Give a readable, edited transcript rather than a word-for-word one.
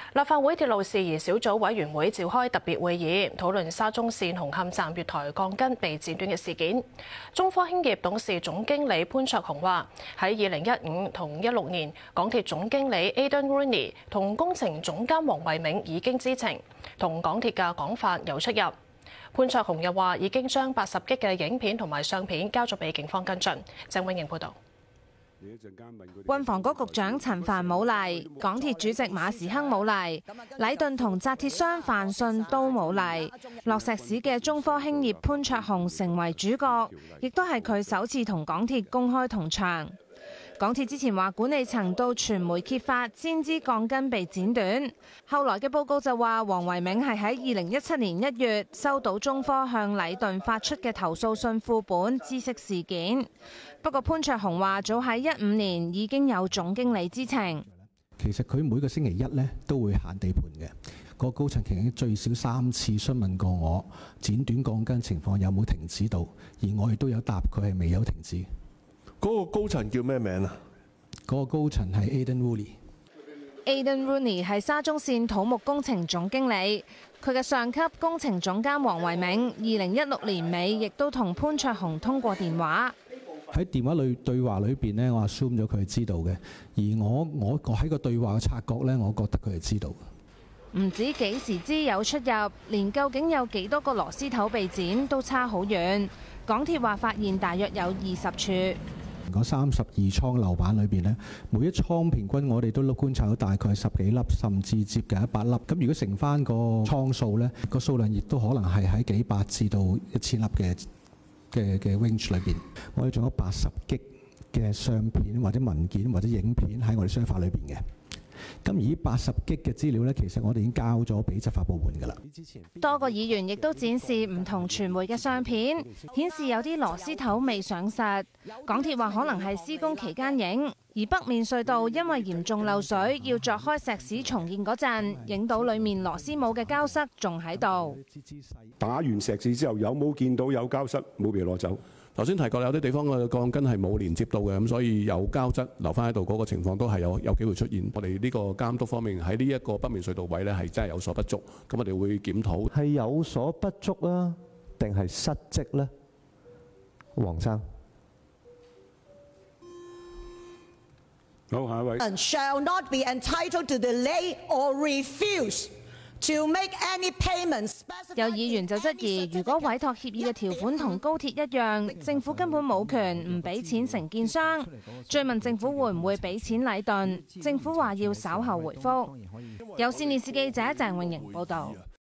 立法會鐵路事宜小組委員會召開特別會議，討論沙中線紅磡站月台鋼筋被剪短嘅事件。中科興業董事總經理潘焯鴻話：喺2015同16年，港鐵總經理 Aidan Rooney 同工程總監黃唯銘已經知情，同港鐵嘅講法有出入。潘焯鴻又話：已經將80 G 嘅影片同埋相片交咗俾警方跟進。鄭永盈報導。 運房局局長陳帆冇嚟，港鐵主席馬時亨冇嚟，禮頓同紮鐵商范信都冇嚟。落石屎嘅中科興業潘焯鴻成為主角，亦都係佢首次同港鐵公開同場。港鐵之前話管理層到傳媒揭發先知鋼筋被剪短，後來嘅報告就話黃唯銘係喺2017年1月收到中科向禮頓發出嘅投訴信副本，知悉事件。不過潘焯鴻話早喺15年已經有總經理知情。 其實佢每個星期一呢都會限地盤嘅，個高層其實最少3次詢問過我剪短鋼筋情況有冇停止到，而我亦都有答佢係未有停止。 嗰個高層叫咩名啊？ 嗰個高層係 Aidan Rooney。Aidan Rooney 係沙中線土木工程總經理，佢嘅上級工程總監黃唯銘2016年尾亦都同潘焯鴻通過電話。 喺電話對話裏邊呢，我 assume 咗佢係知道嘅，而我喺個對話嘅察覺呢，我覺得佢係知道。 唔止幾時知有出入，連究竟有幾多個螺絲頭被剪都差好遠。港鐵話發現大約有20處。 嗰32倉樓板裏邊呢，每一倉平均我哋都觀察到大概10幾粒，甚至接近100粒。咁如果乘翻個倉數呢，個數量亦都可能係喺幾百至到1000粒嘅 range 裏邊。我哋仲有80 G 嘅相片或者文件或者影片喺我哋 server 裏邊嘅。咁而80 G 嘅資料呢，其實我哋已經交咗俾執法部門㗎啦。 多個議員亦都展示唔同傳媒嘅相片，顯示有啲螺絲頭未上實。港鐵話可能係施工期間影，而北面隧道因為嚴重漏水，要鑿開石屎重建嗰陣，影到裡面螺絲帽嘅膠塞仲喺度。 打完石屎之後，有冇見到有膠塞冇被攞走？ 頭先提過有啲地方嘅鋼筋係冇連接到嘅，咁所以有膠質留翻喺度嗰個情況都係有機會出現。我哋呢個監督方面喺呢一個北面隧道位呢係真係有所不足，咁我哋會檢討。 係有所不足啊，定係失職呢？黃生， 好，下一位。 Shall not be entitled to delay or refuse to make any payments。 有議員就質疑，如果委託協議嘅條款同高鐵一樣，政府根本冇權唔俾錢承建商。追問政府會唔會俾錢禮頓，政府話要稍後回覆。有線電視記者鄭永盈報導。